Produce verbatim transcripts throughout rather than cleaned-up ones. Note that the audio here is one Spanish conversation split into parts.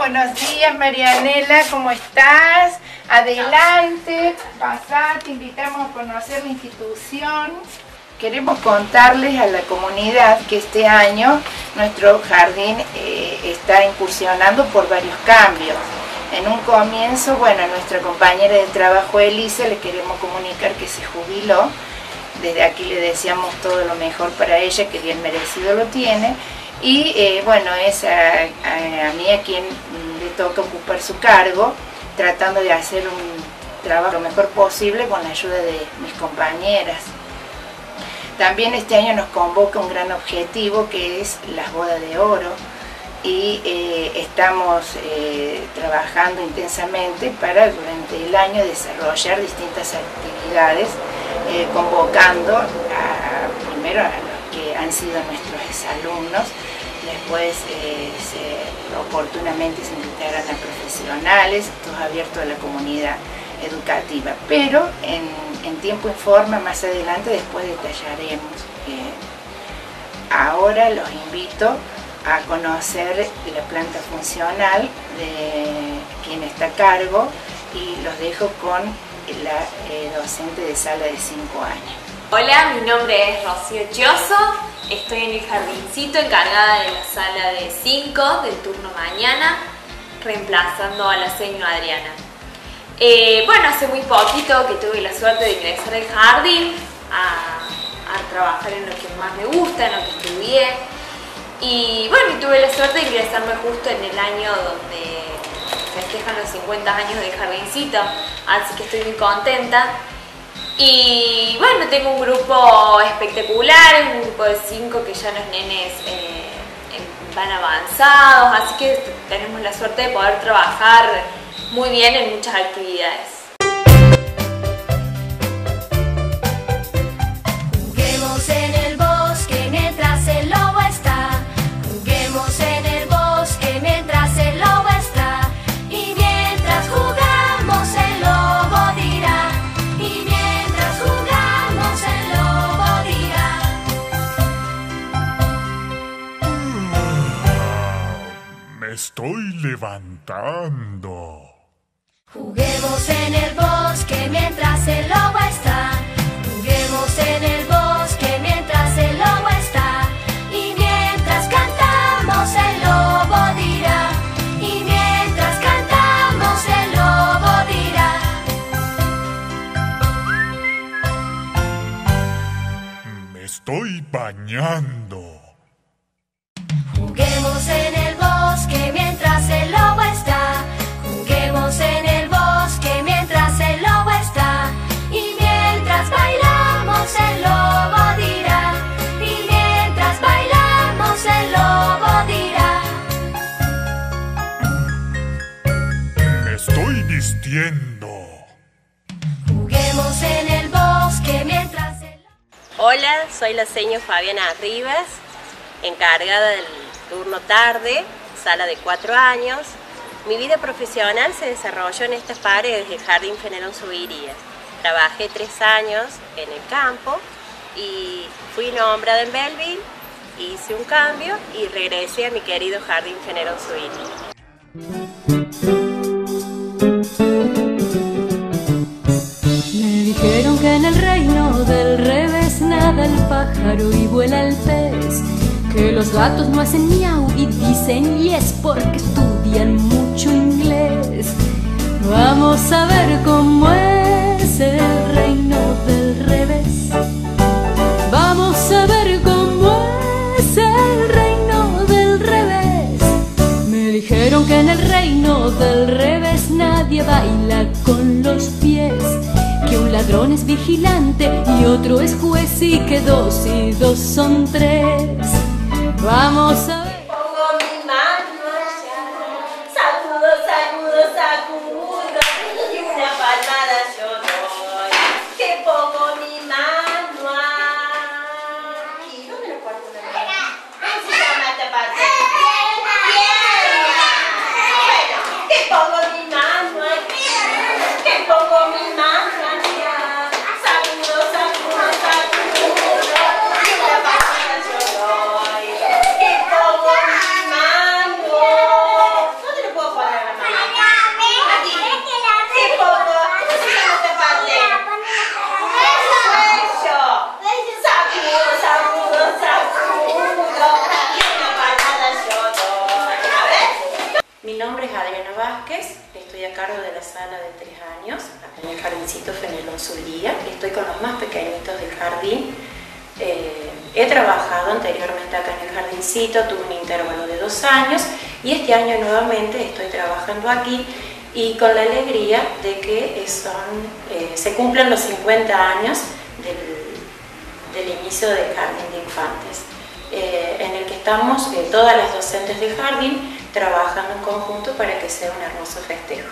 buenos días Marianela, ¿cómo estás? Adelante, pasá, te invitamos a conocer la institución. Queremos contarles a la comunidad que este año nuestro jardín eh, está incursionando por varios cambios. En un comienzo, bueno, nuestra compañera de trabajo Elisa le queremos comunicar que se jubiló. Desde aquí le deseamos todo lo mejor para ella, que bien merecido lo tiene. Y eh, bueno, es a, a, a mí a quien le toca ocupar su cargo, tratando de hacer un trabajo lo mejor posible con la ayuda de mis compañeras. También este año nos convoca un gran objetivo, que es las bodas de oro, y eh, estamos eh, trabajando intensamente para durante el año desarrollar distintas actividades, eh, convocando a, primero a los que han sido nuestros exalumnos. Después eh, se, oportunamente se invitarán a profesionales, todo abierto a la comunidad educativa, pero en, en tiempo y forma más adelante después detallaremos. Eh, ahora los invito a conocer la planta funcional de quien está a cargo y los dejo con la eh, docente de sala de cinco años. Hola, mi nombre es Rocío Chioso, estoy en el jardincito encargada de la sala de cinco del turno mañana, reemplazando a la seño Adriana. Eh, bueno, hace muy poquito que tuve la suerte de ingresar al jardín, a, a trabajar en lo que más me gusta, en lo que estudié. Y bueno, tuve la suerte de ingresarme justo en el año donde festejan los cincuenta años del jardincito, así que estoy muy contenta. Y bueno, tengo un grupo espectacular, un grupo de cinco que ya los nenes eh, van avanzados, así que tenemos la suerte de poder trabajar muy bien en muchas actividades. Juguemos en el bosque mientras el lobo está. Juguemos en el bosque mientras el lobo está. Y mientras jugamos el lobo dirá. Y mientras jugamos el lobo dirá. Me estoy levantando. Juguemos en el bosque mientras el lobo está. Juguemos en el bosque mientras el lobo está. Y mientras cantamos el lobo dirá. Y mientras cantamos el lobo dirá. Me estoy bañando. Juguemos en el bosque mientras el lobo está. Juguemos en el bosque mientras el lobo está. Y mientras bailamos el lobo dirá. Y mientras bailamos el lobo dirá. Me estoy vistiendo. Juguemos en el bosque mientras el lobo... Hola, soy la seño Fabiana Rivas, encargada del turno tarde, sala de cuatro años. Mi vida profesional se desarrolló en estas paredes del Jardín Fenelón Zubiría. Trabajé tres años en el campo y fui nombrada en Belleville, hice un cambio y regresé a mi querido Jardín Fenelón Zubiría. Me dijeron que en el reino del revés nada el pájaro y vuela el pez, que los gatos no hacen miau y dicen yes porque estudian mucho inglés. Vamos a ver cómo es el reino del revés. Vamos a ver cómo es el reino del revés. Me dijeron que en el reino del revés nadie baila con los pies, que un ladrón es vigilante y otro es juez y que dos y dos son tres. Vamos a ver. Pongo mi mano allá, sacudo, sacudo, sacudo, y una palmada yo doy. Que pongo mi mano aquí. ¿Dónde lo corto la mano? ¿Cómo se llama esta parte? Pierna. Bueno, que pongo mi mano aquí, que pongo mi mano allá, sacudo, sacudo, sacudo, y una palmada yo doy. Que pongo Mi nombre es Adriana Vázquez, estoy a cargo de la sala de tres años, acá en el jardincito Fenelón Zulia. Estoy con los más pequeñitos del jardín. Eh, he trabajado anteriormente acá en el jardincito, tuve un intervalo de dos años y este año nuevamente estoy trabajando aquí y con la alegría de que son, eh, se cumplen los cincuenta años del, del inicio del Jardín de Infantes, eh, en el que estamos eh, todas las docentes del jardín trabajando en conjunto para que sea un hermoso festejo.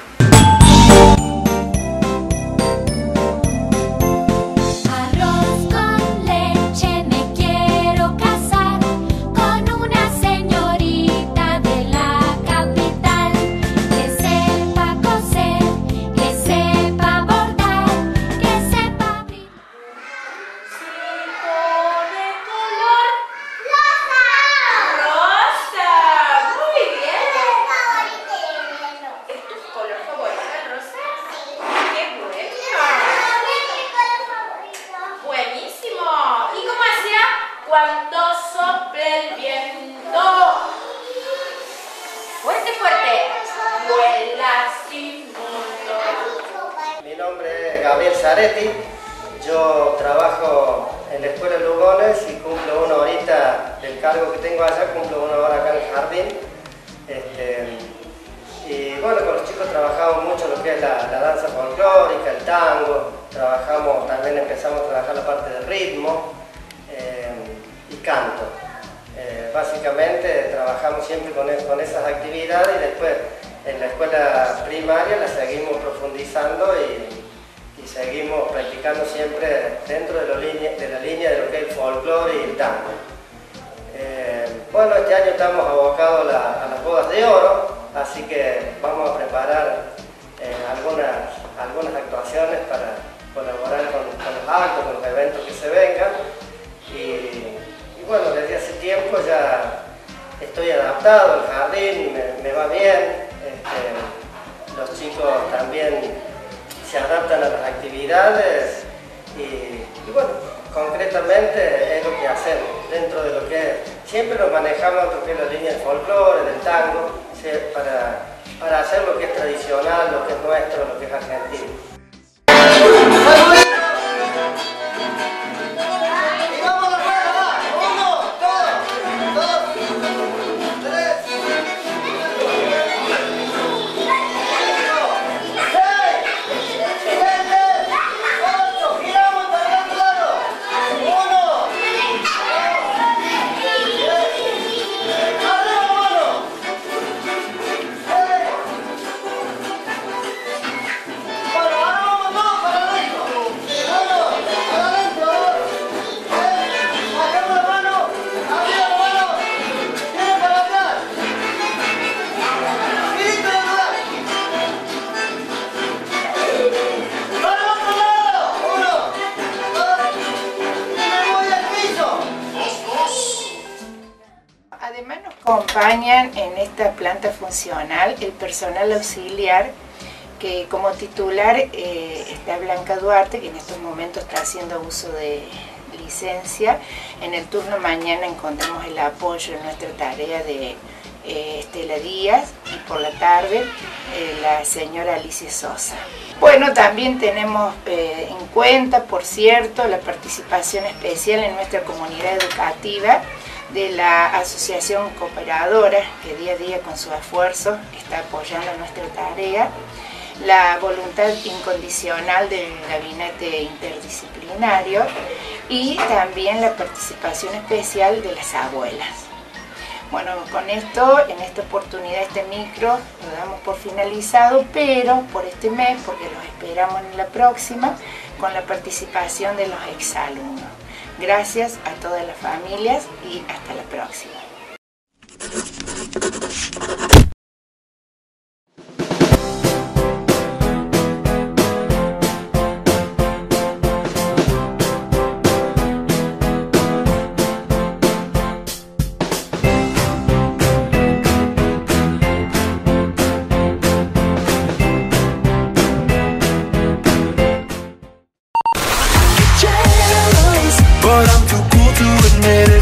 Cuando sople el viento, fuerte, fuerte, vuela sin mundo. Mi nombre es Gabriel Zaretti, yo trabajo en la Escuela Lugones y cumplo una horita del cargo que tengo allá, cumplo una hora acá en el jardín. Este, y bueno, con los chicos trabajamos mucho lo que es la, la danza folclórica, el tango, trabajamos, también empezamos a trabajar la parte del ritmo. Eh, y canto. Eh, básicamente trabajamos siempre con, es, con esas actividades y después en la escuela primaria la seguimos profundizando y, y seguimos practicando siempre dentro de, lo línea, de la línea de lo que es el folclore y el tango. Eh, bueno, este año estamos abocados a, la, a las bodas de oro, así que vamos a preparar eh, algunas, algunas actuaciones para colaborar con, con los actos, con los eventos que se vengan. Y, y bueno, desde hace tiempo ya estoy adaptado al jardín, me, me va bien, este, los chicos también se adaptan a las actividades y, y bueno, concretamente es lo que hacemos dentro de lo que es, siempre nos manejamos lo que es la línea del folclore, del tango, para, para hacer lo que es tradicional, lo que es nuestro, lo que es argentino. Además nos acompañan en esta planta funcional el personal auxiliar, que como titular eh, está Blanca Duarte, que en estos momentos está haciendo uso de licencia. En el turno mañana encontramos el apoyo en nuestra tarea de eh, Estela Díaz y por la tarde eh, la señora Alicia Sosa. Bueno, también tenemos eh, en cuenta, por cierto, la participación especial en nuestra comunidad educativa de la Asociación Cooperadora, que día a día con su esfuerzo está apoyando nuestra tarea, la voluntad incondicional del gabinete interdisciplinario y también la participación especial de las abuelas. Bueno, con esto, en esta oportunidad, este micro lo damos por finalizado, pero por este mes, porque los esperamos en la próxima, con la participación de los exalumnos. Gracias a todas las familias y hasta la próxima. But I'm too cool to admit it.